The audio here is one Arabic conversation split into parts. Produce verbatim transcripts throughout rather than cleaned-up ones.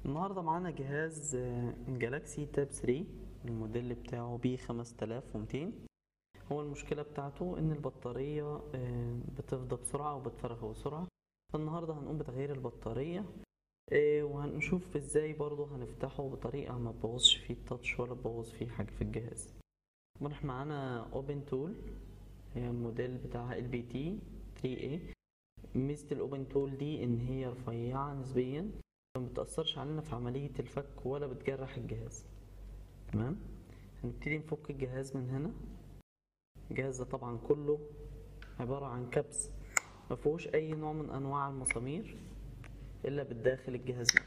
النهاردة معانا جهاز جالاكسي تاب ثري، الموديل بتاعه بي خمسة آلاف ومتين. هو المشكلة بتاعته ان البطارية آه، بتفضى بسرعة وبتفرغ بسرعة. فالنهاردة هنقوم بتغيير البطارية، آه، وهنشوف ازاي برضه هنفتحه بطريقة ما تبوظش فيه التاتش ولا تبوظ فيه حاجة في الجهاز. طبعا معانا اوبن تول، الموديل بتاعها ال بي تي ثري إيه. ميزة الاوبن تول دي ان هي رفيعة نسبيا، ما بتأثرش علينا في عملية الفك ولا بتجرح الجهاز. تمام. هنبتدي نفك الجهاز من هنا. الجهاز ده طبعا كله عبارة عن كبس، مفيهوش اي نوع من انواع المسامير الا بالداخل الجهاز نفسه.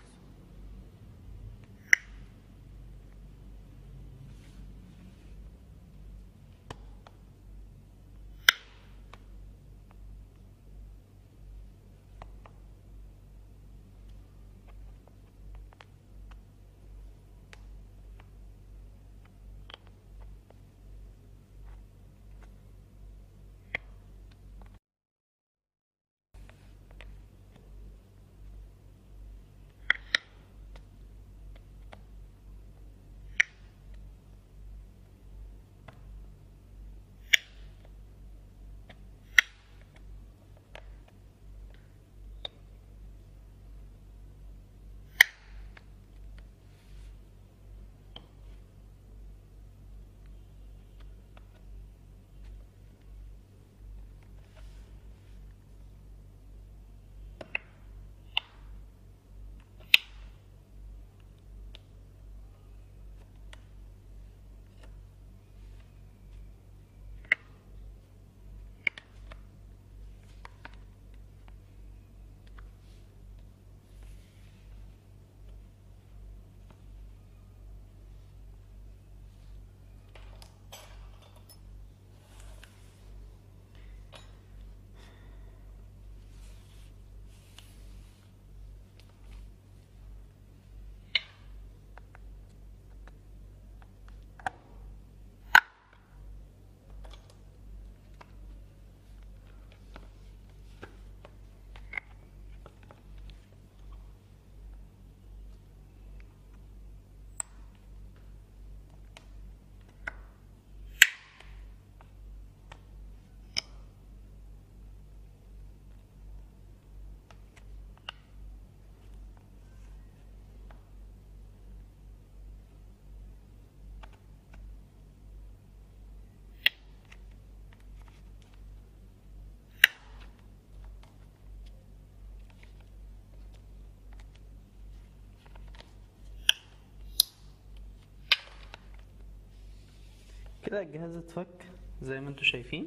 كده الجهاز اتفك زي ما انتم شايفين.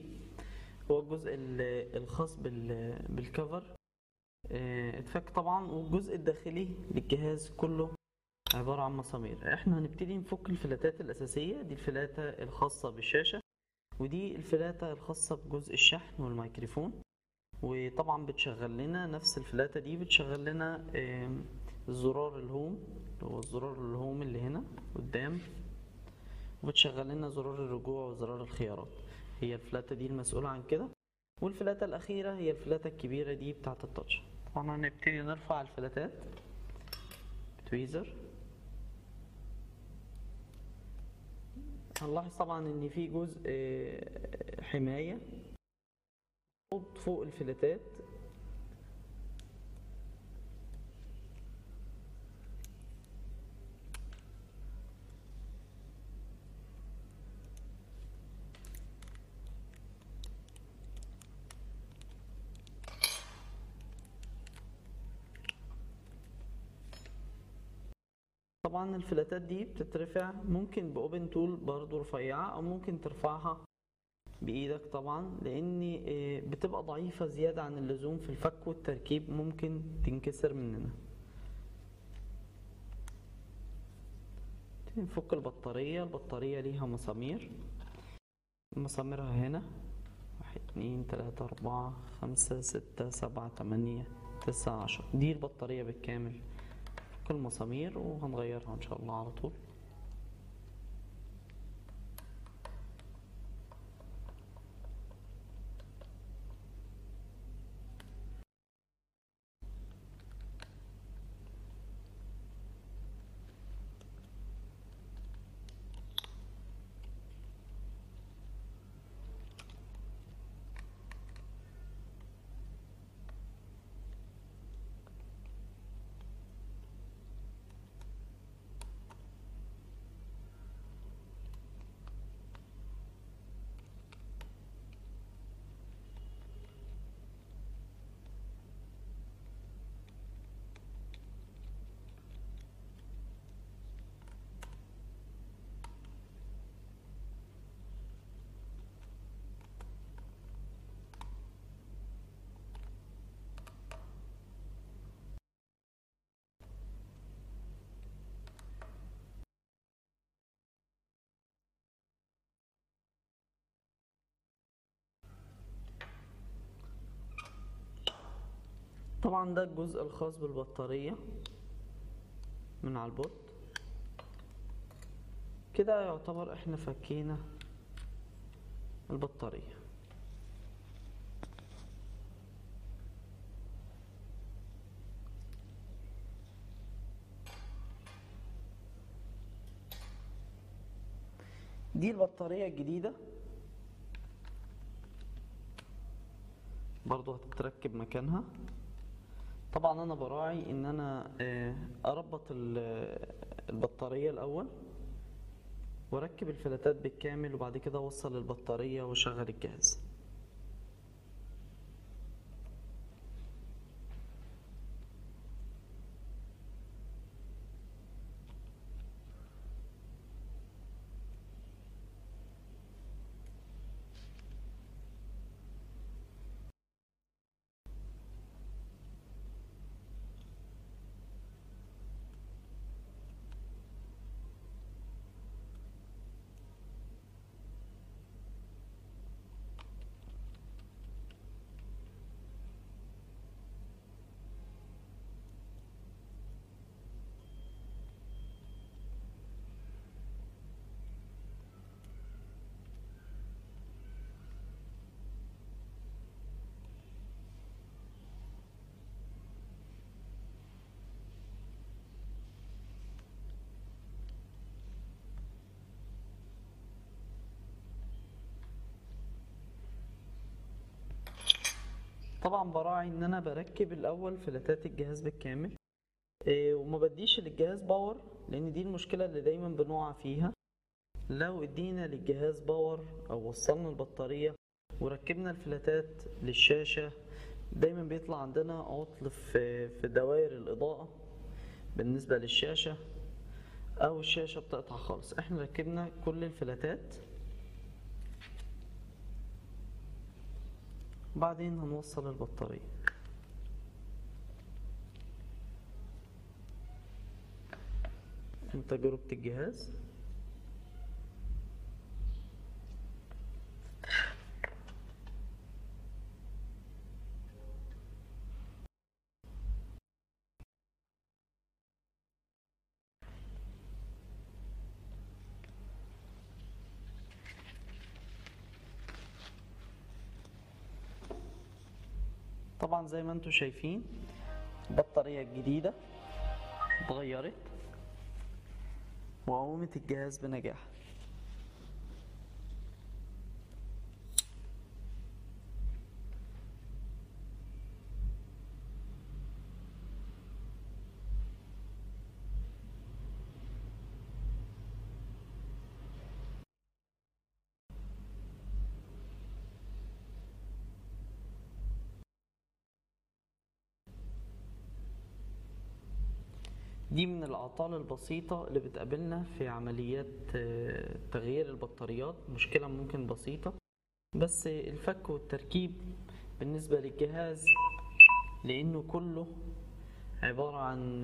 هو الجزء ال- الخاص بال- بالكفر اه، اتفك طبعا، والجزء الداخلي للجهاز كله عبارة عن مسامير. احنا هنبتدي نفك الفلاتات الأساسية. دي الفلاتة الخاصة بالشاشة، ودي الفلاتة الخاصة بجزء الشحن والميكروفون. وطبعا بتشغل لنا نفس الفلاتة دي، بتشغل لنا ام، زرار الهوم، اللي هو الزرار الهوم اللي هنا قدام، وبتشغل لنا زرار الرجوع وزرار الخيارات. هي الفلاتة دي المسؤولة عن كده. والفلاتة الأخيرة هي الفلاتة الكبيرة دي بتاعة التاتش. طبعا هنبتدي نرفع الفلاتات بتويزر. هنلاحظ طبعا ان في جزء آه، حماية فوق الفلاتات. طبعا الفلاتات دي بتترفع ممكن باوبن تول برضو رفيعة، او ممكن ترفعها بايدك طبعا، لان آه، بتبقى ضعيفة زيادة عن اللزوم في الفك والتركيب، ممكن تنكسر مننا. نفك البطارية. البطارية ليها مسامير، مساميرها هنا واحد اتنين تلاتة اربعة خمسة ستة سبعة تمانية تسعة عشرة. دي البطارية بالكامل، كل مسامير، وهنغيرها ان شاء الله على طول. طبعا ده الجزء الخاص بالبطارية من على البورد. كده يعتبر احنا فكينا البطارية. دي البطارية الجديدة برضو هتتركب مكانها. طبعا انا براعي ان انا اربط البطارية الاول واركب الفلاتات بالكامل، وبعد كده اوصل البطارية واشغل الجهاز. طبعا براعي ان انا بركب الاول فلاتات الجهاز بالكامل، إيه وما بديش للجهاز باور، لان دي المشكلة اللي دايما بنقع فيها. لو ادينا للجهاز باور او وصلنا البطارية وركبنا الفلاتات للشاشة، دايما بيطلع عندنا عطل في في دوائر الاضاءة بالنسبة للشاشة، او الشاشة بتقطع خالص. احنا ركبنا كل الفلاتات، بعدين هنوصل البطارية. من تجربة الجهاز طبعا زي ما انتم شايفين البطارية الجديدة اتغيرت وقومت الجهاز بنجاح. دي من الأعطال البسيطة اللي بتقابلنا في عمليات تغيير البطاريات، مشكلة ممكن بسيطة، بس الفك والتركيب بالنسبة للجهاز لأنه كله عبارة عن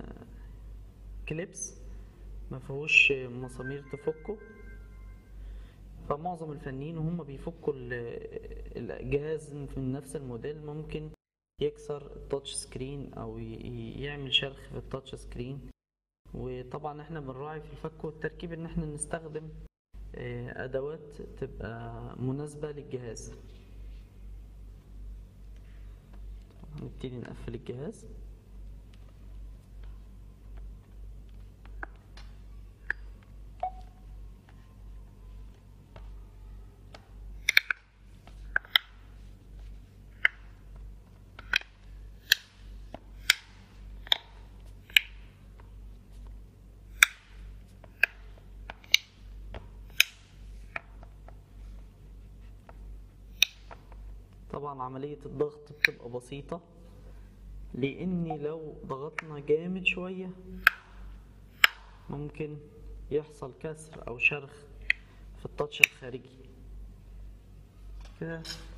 كليبس مفيهوش مسامير تفكه، فمعظم الفنيين وهم بيفكوا الجهاز من نفس الموديل ممكن يكسر التاتش سكرين او يعمل شرخ في التاتش سكرين. وطبعا احنا بنراعي في الفك والتركيب ان احنا نستخدم ادوات تبقى مناسبة للجهاز. نبتدي نقفل الجهاز. طبعا عملية الضغط بتبقى بسيطة، لأني لو ضغطنا جامد شوية ممكن يحصل كسر أو شرخ في التاتش الخارجي كده.